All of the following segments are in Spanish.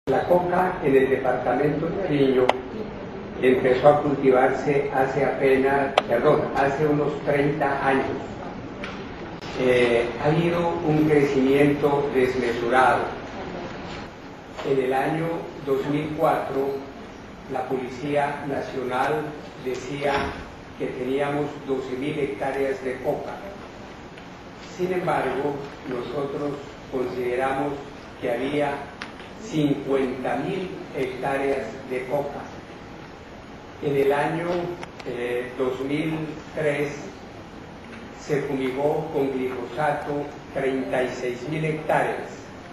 La coca en el departamento de Nariño empezó a cultivarse hace unos 30 años. Ha habido un crecimiento desmesurado. En el año 2004, la Policía Nacional decía que teníamos 12.000 hectáreas de coca. Sin embargo, nosotros consideramos que había 50.000 hectáreas de coca. En el año 2003 se fumigó con glifosato 36.000 hectáreas.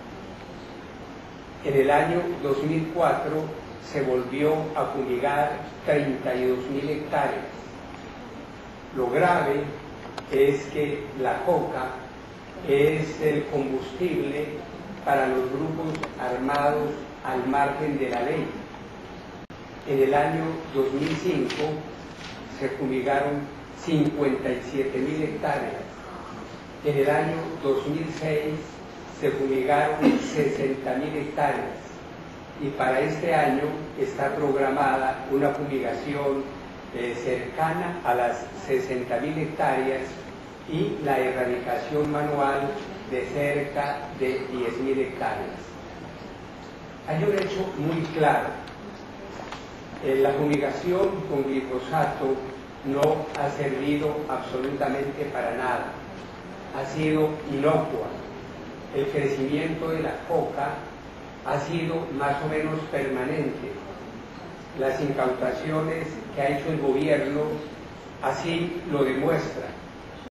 En el año 2004 se volvió a fumigar 32.000 hectáreas. Lo grave es que la coca es el combustible para los grupos armados al margen de la ley. En el año 2005 se fumigaron 57.000 hectáreas. En el año 2006 se fumigaron 60.000 hectáreas. Y para este año está programada una fumigación cercana a las 60.000 hectáreas y la erradicación manual de cerca de 10.000 hectáreas. Hay un hecho muy claro. La fumigación con glifosato no ha servido absolutamente para nada. Ha sido inocua. El crecimiento de la coca ha sido más o menos permanente. Las incautaciones que ha hecho el gobierno así lo demuestran.